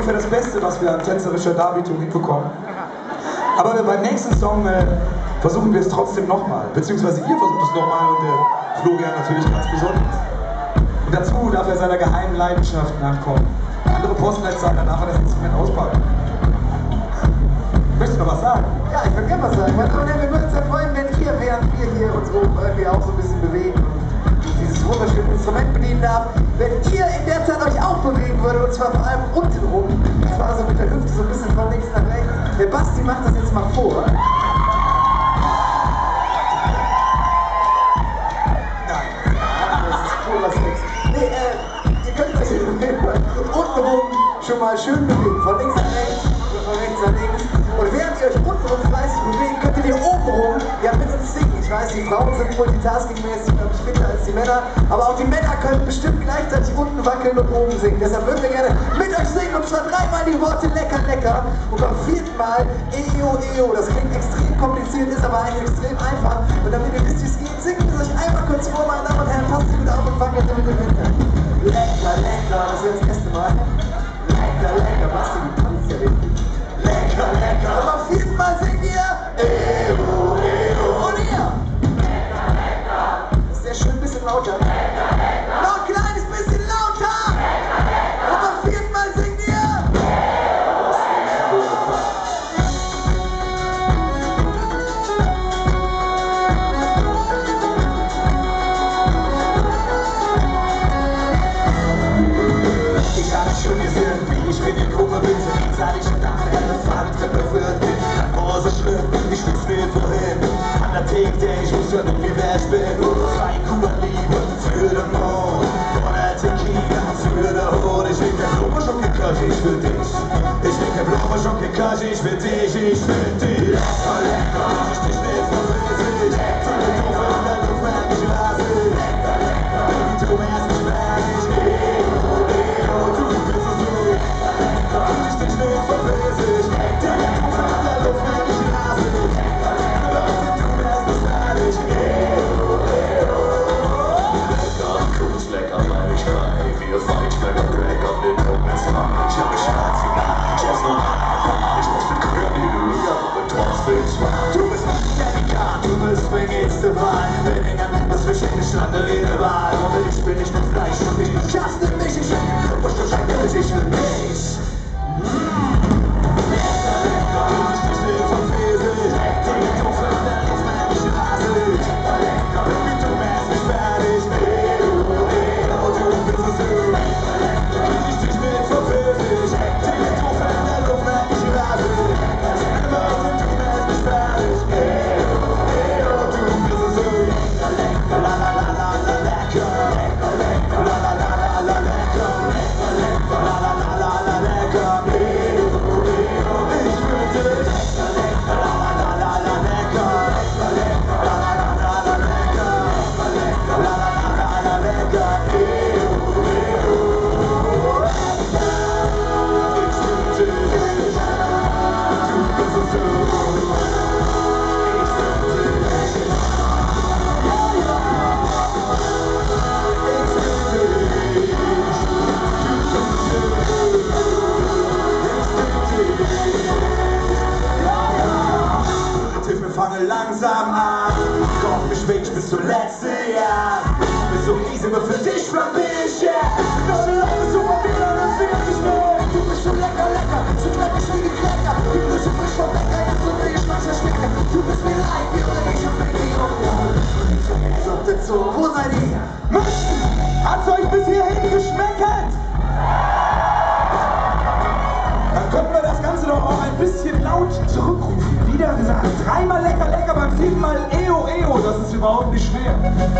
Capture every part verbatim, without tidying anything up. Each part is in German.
ungefähr das Beste, was wir an tänzerischer Darbietung hinbekommen. Aber beim nächsten Song äh, versuchen wir es trotzdem nochmal. Beziehungsweise ihr versucht es nochmal und der Florian natürlich ganz besonders. Und dazu darf er seiner geheimen Leidenschaft nachkommen. Andere Postleitzahlen, darf er das Instrument auspacken. Möchtest du noch was sagen? Ja, ich würde gerne was sagen. Wir würden uns ja freuen, wenn ihr, während wir hier uns oben irgendwie auch so ein bisschen bewegen und dieses wunderschöne Instrument bedienen darf, wenn ihr in der Zeit euch auch bewegen würdet, und zwar vor allem unten rum, und zwar so mit der Hüfte so ein bisschen von links nach rechts. Der Basti macht das jetzt mal vor. Nein, das ist purer Sex. Nee, äh, ihr könnt euch unten rum schon mal schön bewegen, von links nach rechts oder von rechts nach links. Und während ihr euch untenrum fleißig bewegt, könntet ihr obenrum ja mit uns singen. Ich weiß, die Frauen sind multitaskingmäßig, glaube ich, fitter als die Männer, aber auch die Männer können bestimmt gleichzeitig unten wackeln und oben singen. Deshalb würden wir gerne mit euch singen, und zwar dreimal die Worte lecker, lecker und beim vierten Mal Eo, Eo. Das klingt extrem kompliziert, ist aber eigentlich extrem einfach. Und damit ihr wisst, wie es geht, singt es euch einmal kurz vor, meine Damen und Herren, passt ihr wieder auf und wackelt mit dem Hintern. Lecker, lecker, das ist jetzt das erste Mal. Lecker, lecker, Basti, du tanzt ja richtig. Lecker, lecker. Und beim vierten Mal singt ihr Eo, Eo. Und ihr? Lecker, lecker. Das ist sehr schön, ein bisschen lauter. Lecker, lecker. Noch ein kleines bisschen lauter. Lecker, lecker. Und beim vierten Mal singt ihr Ich hab schon gesehen, wie ich mit den Gruppe bin. Seit ich da eine Fahrtreppe führt bin. Oh, so schlimm, ich schwitz nicht wohin. An der Theke, ich muss ja nicht, wie wer ich bin. Zwei Kuba Liebe für den Mond. Und der Tequila für den Hohn. Ich will kein Blumenschock-Klatsch, ich für dich. Ich will kein Blumenschock-Klatsch, ich für dich, ich für dich. Lecker, lecker, ich dich nicht verwirrt. Lecker, lecker, in der Luft, wenn ich rase. Lecker, lecker, Baby, du wärst nicht fertig. Du bist Delikat, du bist mein nächste Wahl. Bin in der Mitte zwischen den Schlange Wahl. Und ich bin nicht mit Fleisch und ich schaffst du mich, ich bin und du schenkst dich für mich. Lecker, lecker, du bist nicht mehr verwesend. Die Doofe in der Luft, wenn ich rase. Lecker, lecker, Baby, du wärst nicht fertig. Eo, Eo, du bist es so. Lecker, lecker, du bist nicht mehr verwesend. Die Doofe in der Luft, wenn ich rase. Fange langsam an, komm mich weg bis zum letzten Jahr. Bist so easy, aber für dich war ich, yeah. Du bist so lecker, super wieder, dann fehlt dich nur. Du bist so lecker, lecker, so lecker wie die Cracker. Du bist so frisch vom Bäcker, jetzt so will ich manchmal schmecken. Du bist mir leid, wie oder ich hab Baby und so, jetzt so, wo seid ihr? Menschen, hat's euch bis hierhin geschmeckt? Dann könnten wir das Ganze doch auch ein bisschen laut zurückrufen. Wieder gesagt, dreimal lecker, lecker, beim vierten Mal Eo, Eo. Das ist überhaupt nicht schwer.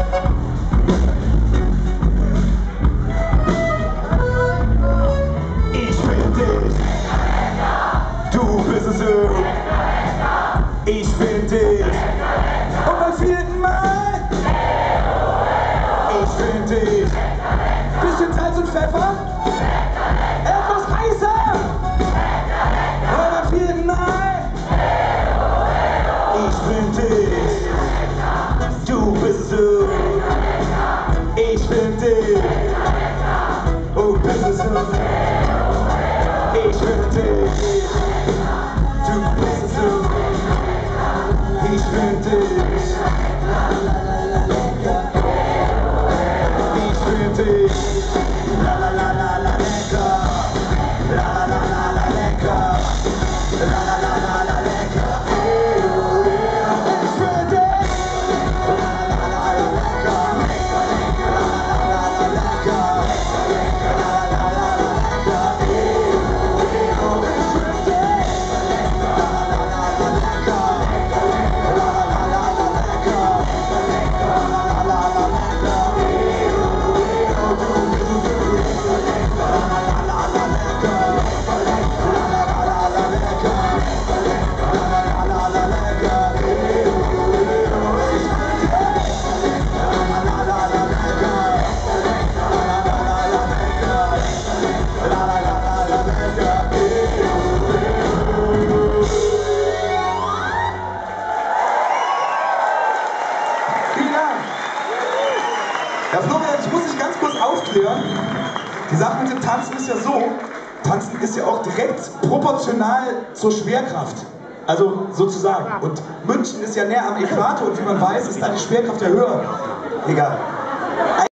Ich bin dich. Du bist es so. Ich bin dich. Und beim vierten Mal. Ich bin dich. Bisschen Salz und Pfeffer. Etwas heißer. Und beim vierten Mal. Ich bin dich, du bist so. Ich bin dich, oh bist so. Ich Ich will dich. Ich will dich. La la la la la lecker. La la la la la lecker. La la la la la lecker. Ich will dich. La la la la lecker. La la la la lecker. La la la la lecker. Ich will dich. La la la la lecker. La la la la lecker. La la la la lecker. Ja, Florian, ich muss dich ganz kurz aufklären. Die Sache mit dem Tanzen ist ja so, Tanzen ist ja auch direkt proportional zur Schwerkraft. Also sozusagen. Und München ist ja näher am Äquator und wie man weiß, ist da die Schwerkraft ja höher. Egal.